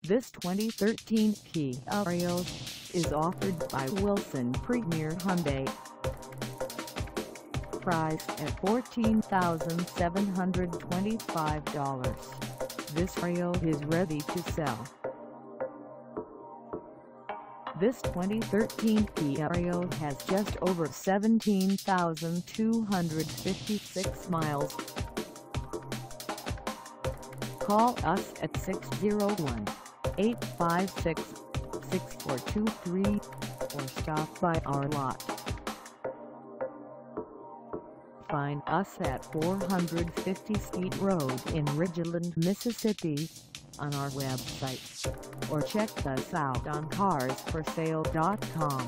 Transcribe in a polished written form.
This 2013 Kia Rio is offered by Wilson Premier Hyundai. Price at $14,725. This Rio is ready to sell. This 2013 Kia Rio has just over 17,256 miles. Call us at 601-856-6423 or stop by our lot. Find us at 450 Steed Road in Ridgeland, Mississippi, on our website, or check us out on carsforsale.com.